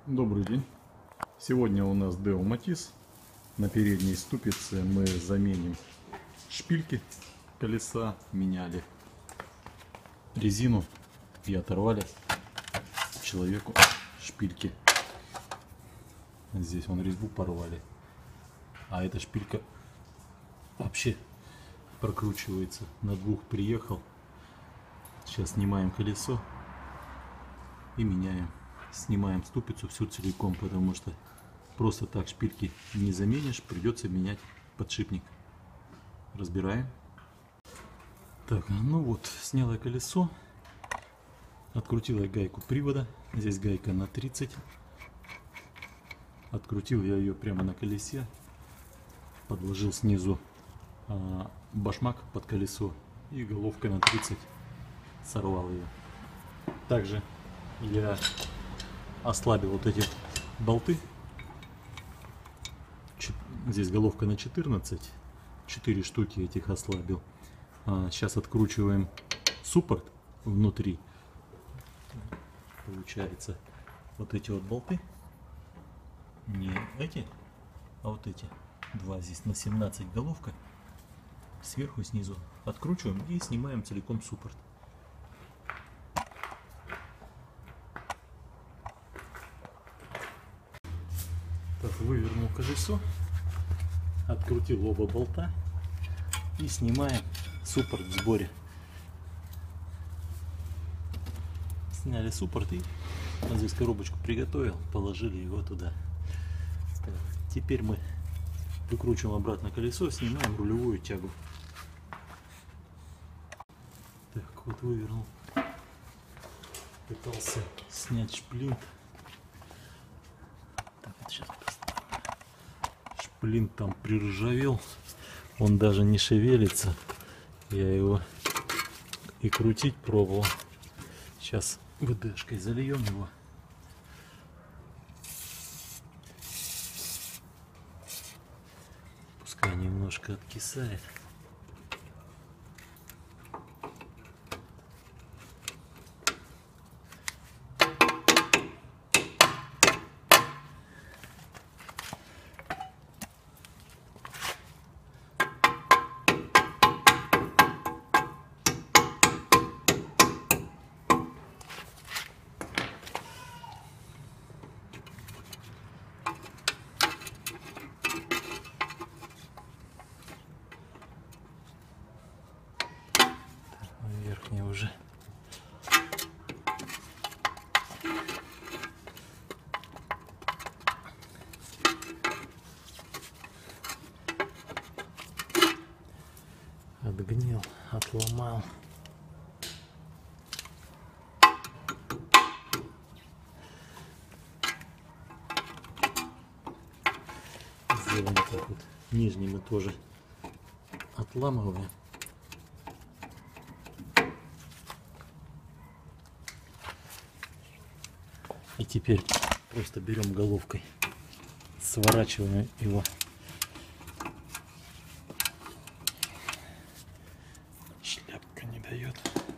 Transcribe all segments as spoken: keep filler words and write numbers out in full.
Добрый день! Сегодня у нас Део Матис. На передней ступице мы заменим шпильки колеса, меняли резину и оторвали человеку шпильки. Здесь вон резьбу порвали, а эта шпилька вообще прокручивается. На двух приехал. Сейчас снимаем колесо и меняем. Снимаем ступицу всю целиком, потому что просто так шпильки не заменишь, придется менять подшипник. Разбираем. Так, ну вот, сняла колесо, открутила гайку привода. Здесь гайка на тридцать. Открутил я ее прямо на колесе, подложил снизу а, башмак под колесо и головкой на тридцать сорвал ее. Также я ослабил вот эти болты. Здесь головка на четырнадцать, четыре штуки этих ослабил. А сейчас откручиваем суппорт внутри. Получается вот эти вот болты, не эти, а вот эти два, здесь на семнадцать головка, сверху и снизу откручиваем и снимаем целиком суппорт. Так, вывернул колесо, открутил оба болта и снимаем суппорт в сборе. Сняли суппорт и вот здесь коробочку приготовил, положили его туда. Так, теперь мы выкручиваем обратно колесо, снимаем рулевую тягу. Так, вот вывернул. Пытался снять шплинт. Так, вот сейчас шплинт там приржавел, он даже не шевелится. Я его и крутить пробовал. Сейчас ВДшкой зальем его. Пускай немножко откисает. Верхний уже. Отгнил, отломал. Сделаем так вот. Нижний мы тоже отламываем. И теперь просто берем головкой, сворачиваем его. Шляпка не дает.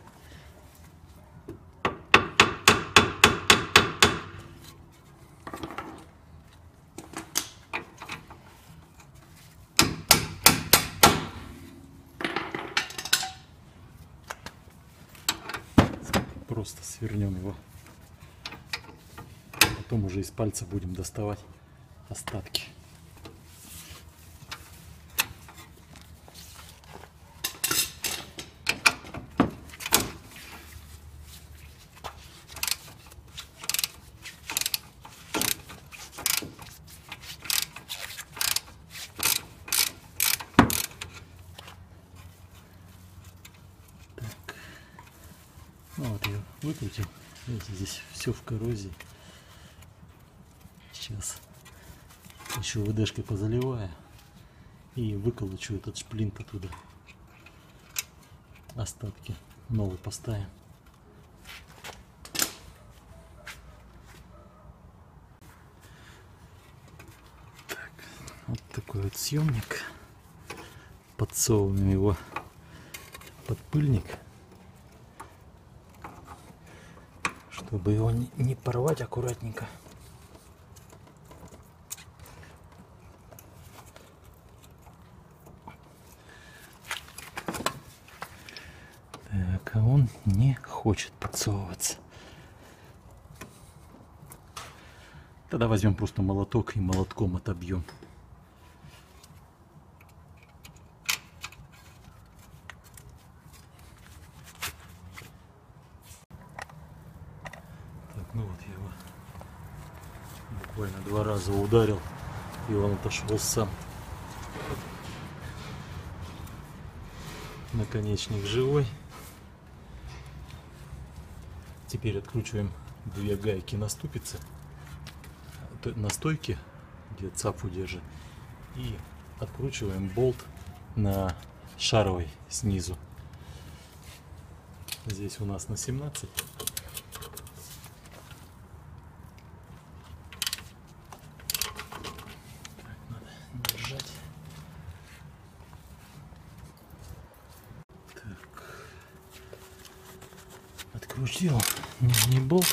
Просто свернем его. Потом уже из пальца будем доставать остатки. Так. Ну вот я выкрутил. Видите, здесь все в коррозии. Сейчас еще ВДшкой позаливаю и выколочу этот шплинт оттуда. Остатки новый поставим. Так, вот такой вот съемник. Подсовываем его под пыльник, чтобы его не порвать, аккуратненько. а он не хочет подсовываться. Тогда возьмем просто молоток и молотком отобьем. Так, ну вот я его буквально два раза ударил, и он отошел сам. Наконечник живой. Теперь откручиваем две гайки на ступице, на стойке, где цапфу держит, и откручиваем болт на шаровой снизу. Здесь у нас на семнадцать. Так, надо держать. Так. Открутил нижний болт.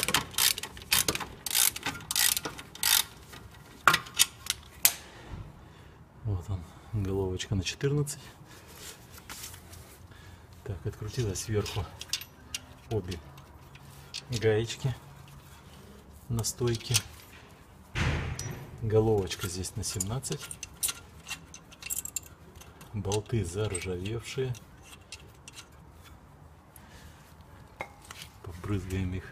Вот он, головочка на четырнадцать. Так, открутилась сверху обе гаечки на стойке. Головочка здесь на семнадцать. Болты заржавевшие. Побрызгаем их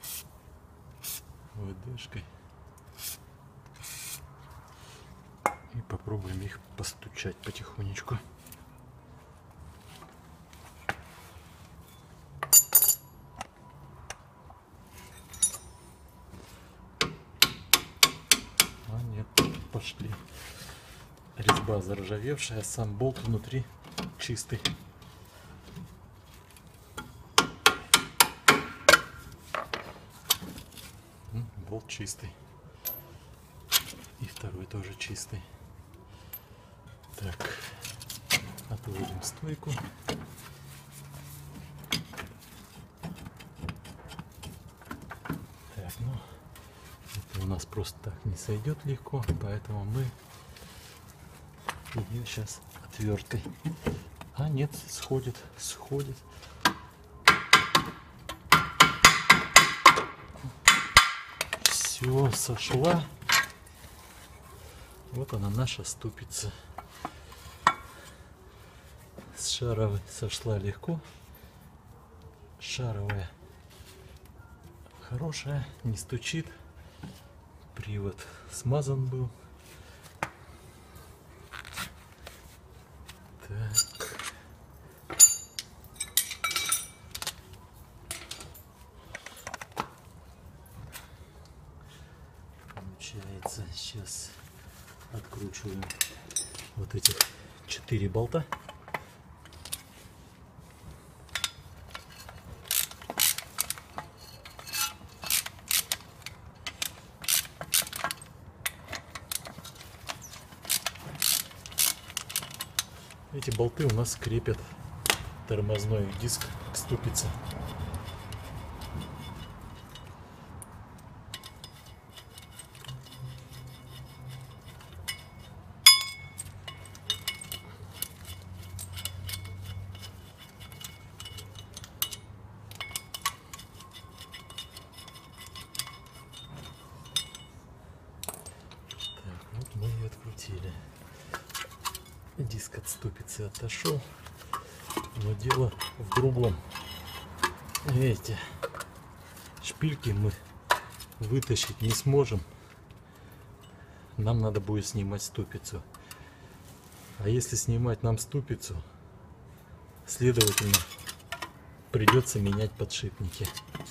ВДшкой. И попробуем их постучать потихонечку. А нет, пошли. Резьба заржавевшая, а сам болт внутри чистый. Болт чистый. И второй тоже чистый. Так, отводим стойку. Так, ну, это у нас просто так не сойдет легко, поэтому мы ее сейчас отверткой. А нет, сходит, сходит. Все, сошла. Вот она, наша ступица. С шаровой сошла легко. Шаровая хорошая, не стучит. Привод смазан был. Так. Получается, сейчас откручиваем вот этих четыре болта. Эти болты у нас крепят тормозной диск к ступице. Так, вот мы ее открутили. Диск от ступицы отошел, но дело в другом. Эти шпильки мы вытащить не сможем. Нам надо будет снимать ступицу. А если снимать нам ступицу, следовательно, придется менять подшипники.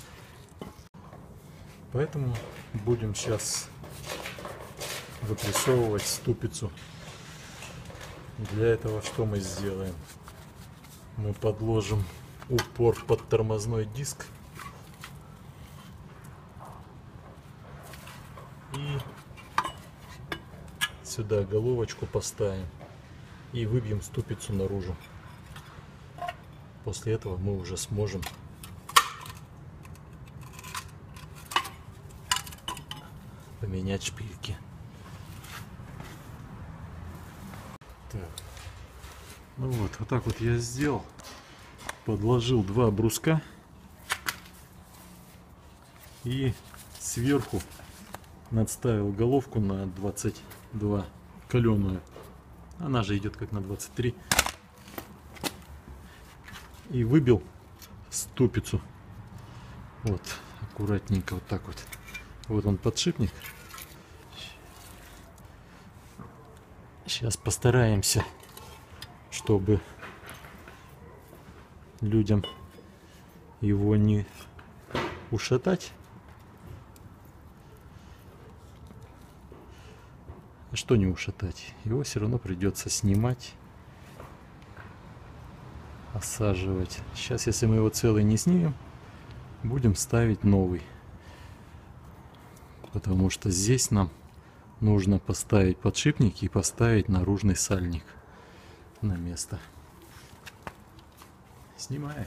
Поэтому будем сейчас выпрессовывать ступицу. Для этого что мы сделаем? Мы подложим упор под тормозной диск и сюда головочку поставим и выбьем ступицу наружу. После этого мы уже сможем поменять шпильки. Так. Ну вот, вот так вот я сделал. подложил два бруска и сверху надставил головку на двадцать два каленую. Она же идет как на двадцать три. И выбил ступицу. Вот, аккуратненько вот так вот. Вот он подшипник. Сейчас постараемся, чтобы людям его не ушатать. А что не ушатать? Его все равно придется снимать, осаживать. Сейчас, если мы его целый не снимем, будем ставить новый. Потому что здесь нам нужно поставить подшипник и поставить наружный сальник на место. Снимаем.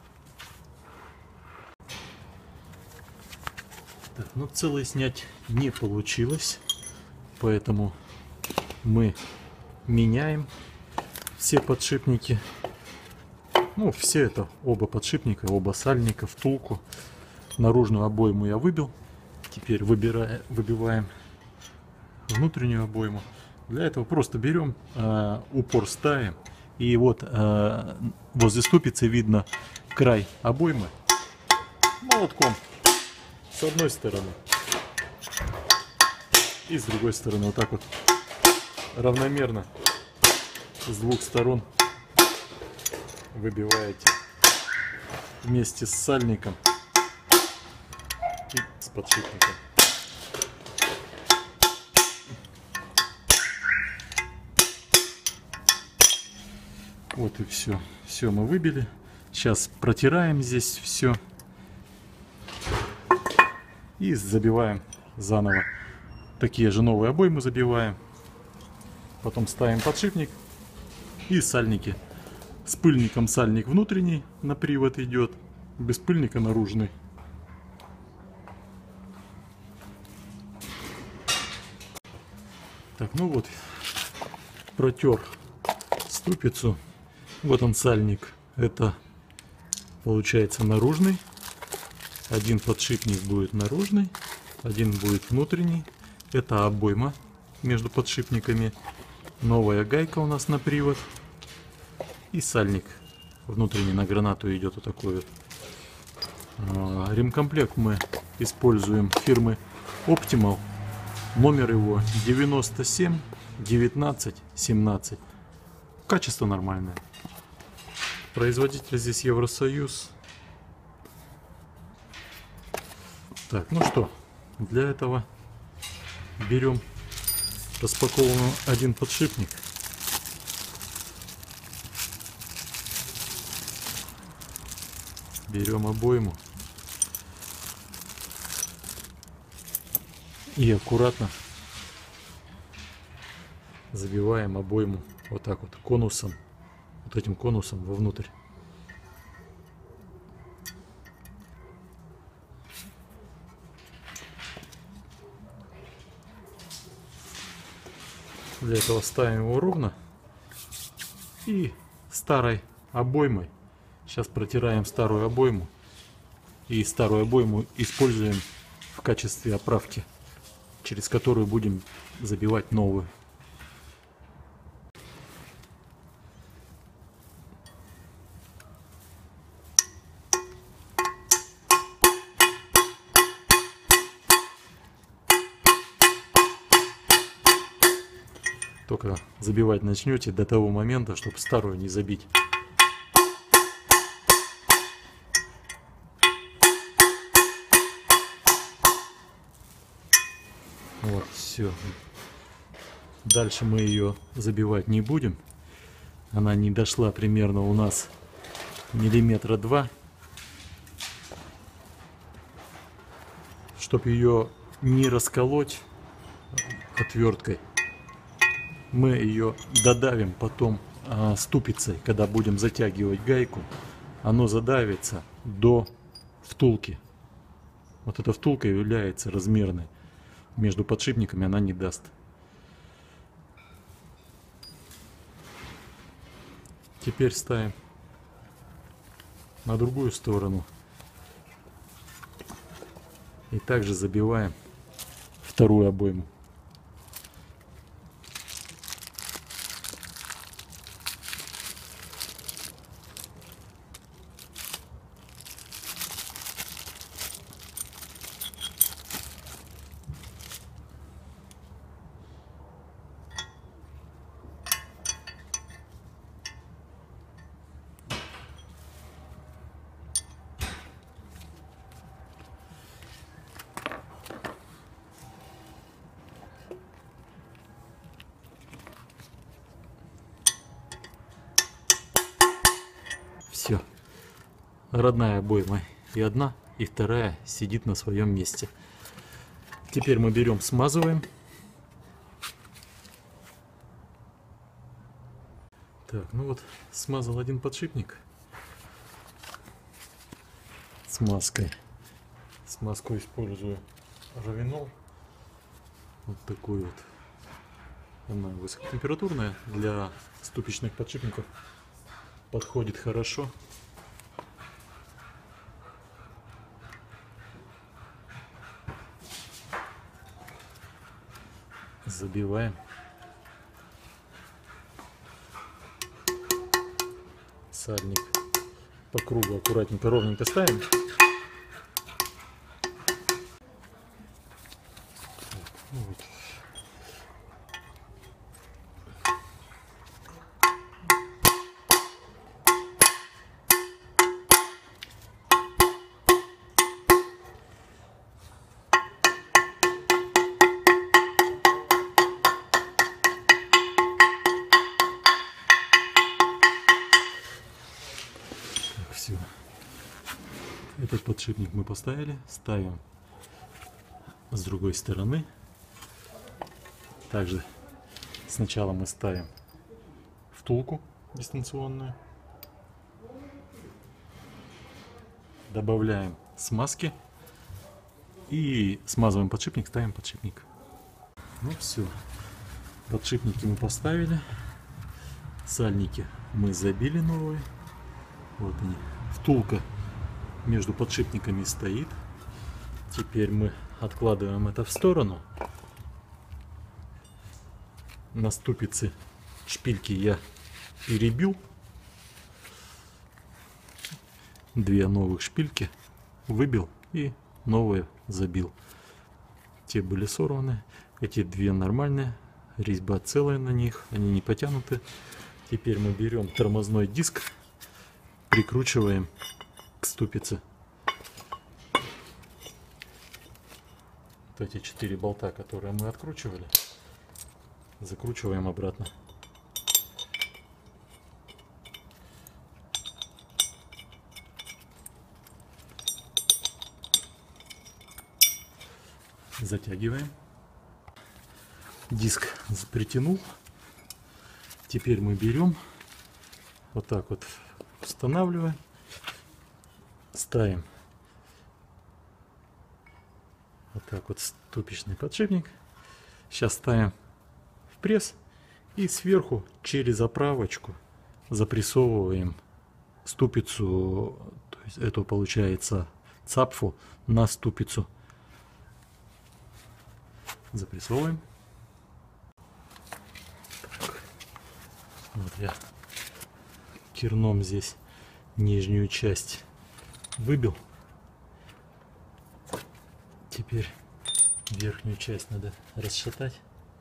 Так, ну целый снять не получилось, поэтому мы меняем все подшипники. Ну, все это, оба подшипника, оба сальника, втулку. Наружную обойму я выбил. Теперь выбираем, выбиваем внутреннюю обойму. Для этого просто берем, э, упор ставим. И вот э, возле ступицы видно край обоймы. Молотком с одной стороны и с другой стороны. Вот так вот равномерно с двух сторон выбиваете вместе с сальником и с подшипником. Вот и все. Все мы выбили. Сейчас протираем здесь все и забиваем заново. Такие же новые обоймы забиваем. Потом ставим подшипник и сальники. С пыльником сальник внутренний на привод идет, без пыльника наружный. Так, ну вот, протер ступицу. Вот он сальник. Это получается наружный. Один подшипник будет наружный, один будет внутренний. Это обойма между подшипниками. Новая гайка у нас на привод. И сальник внутренний на гранату идет вот такой вот. Ремкомплект мы используем фирмы Optimal. Номер его девяносто семь девятнадцать семнадцать. Качество нормальное. Производитель здесь Евросоюз. Так, ну что, для этого берем распакованный один подшипник. Берем обойму и аккуратно забиваем обойму вот так вот конусом, вот этим конусом вовнутрь. Для этого ставим его ровно и старой обоймой. Сейчас протираем старую обойму и старую обойму используем в качестве оправки, через которую будем забивать новую. Только забивать начнете до того момента, чтобы старую не забить. Вот, все. Дальше мы ее забивать не будем. Она не дошла примерно у нас миллиметра два. Чтобы ее не расколоть отверткой, мы ее додавим потом а, ступицей, когда будем затягивать гайку. Оно задавится до втулки. Вот эта втулка является размерной. Между подшипниками она не даст. Теперь ставим на другую сторону. И также забиваем вторую обойму. Все. Родная обойма и одна, и вторая сидит на своем месте. Теперь мы берем, смазываем. Так, ну вот, смазал один подшипник смазкой. Смазку использую равинол. Вот такой вот. Она высокотемпературная, для ступичных подшипников подходит хорошо. Забиваем. Сальник по кругу аккуратненько, ровненько ставим. Вот. Все. Этот подшипник мы поставили, ставим с другой стороны. Также сначала мы ставим втулку дистанционную, добавляем смазки и смазываем подшипник, ставим подшипник. Ну все, подшипники мы поставили, сальники мы забили новые. Вот они. Втулка между подшипниками стоит. Теперь мы откладываем это в сторону. На ступице шпильки я перебил. Две новых шпильки выбил и новые забил. Те были сорваны. Эти две нормальные. Резьба целая на них. Они не потянуты. Теперь мы берем тормозной диск. Прикручиваем к ступице. Вот эти четыре болта, которые мы откручивали, закручиваем обратно. Затягиваем. Диск притянул. Теперь мы берем вот так вот, устанавливаем, ставим вот так вот ступичный подшипник. Сейчас ставим в пресс и сверху через оправочку запрессовываем ступицу, то есть эту получается цапфу на ступицу. Запрессовываем. Так. Вот я керном здесь нижнюю часть выбил. Теперь верхнюю часть надо расшатать.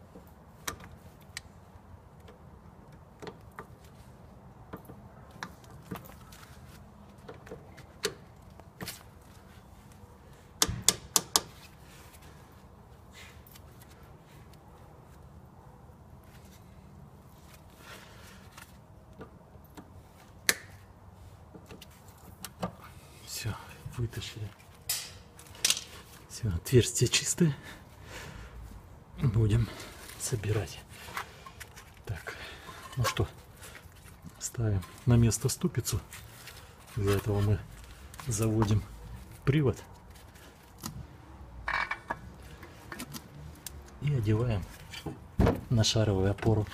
Все, вытащили. Все, отверстие чистое. Будем собирать. Так, ну что, ставим на место ступицу. Для этого мы заводим привод и одеваем на шаровую опору.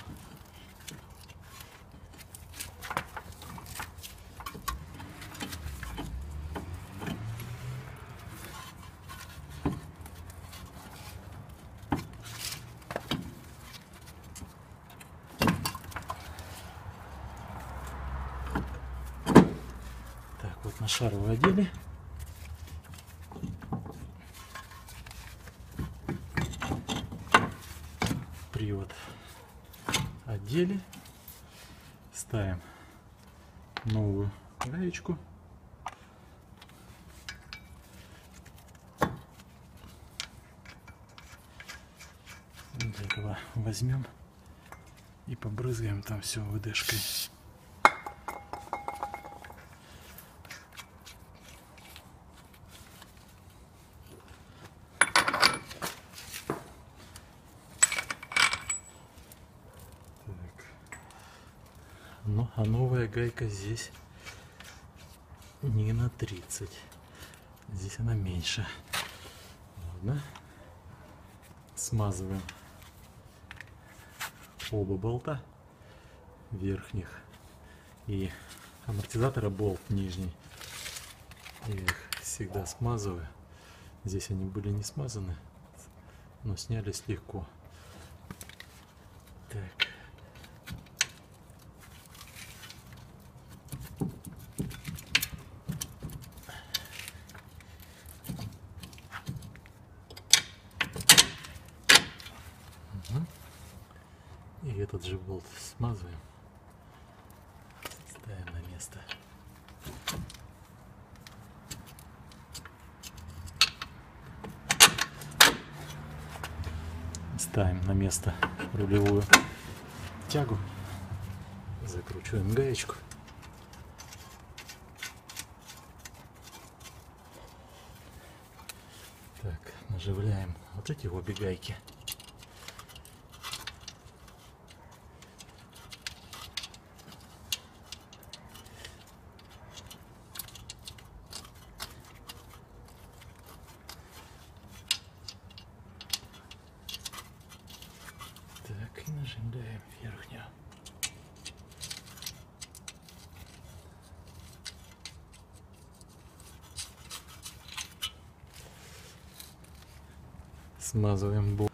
шаровые одели. Привод одели. Ставим новую гаечку. Для этого возьмем и побрызгаем там все ВДшкой. Ну, а новая гайка здесь не на тридцать. Здесь она меньше. Ладно. Смазываем оба болта верхних и амортизатора болт нижний. Я их всегда смазываю. Здесь они были не смазаны, но снялись легко. Так. И этот же болт смазываем, ставим на место. Ставим на место рулевую тягу, закручиваем гаечку. Так, наживляем вот эти обе гайки. Так, и нажимаем верхнюю. Смазываем болт.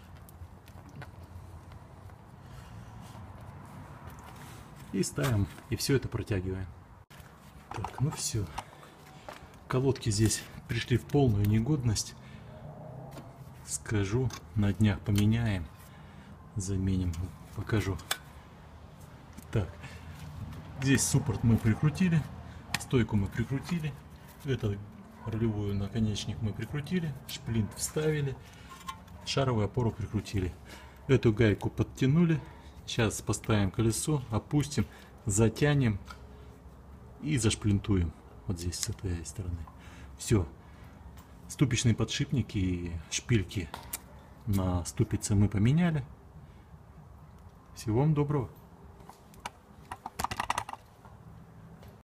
И ставим, и все это протягиваем. Так, ну все. Колодки здесь пришли в полную негодность. Скажу, на днях поменяем. Заменим, покажу. Так, здесь суппорт мы прикрутили, стойку мы прикрутили, эту рулевую наконечник мы прикрутили, шплинт вставили, шаровую опору прикрутили. Эту гайку подтянули. Сейчас поставим колесо, опустим, затянем и зашплинтуем вот здесь с этой стороны. Все. Ступичные подшипники и шпильки на ступице мы поменяли. Всего вам доброго.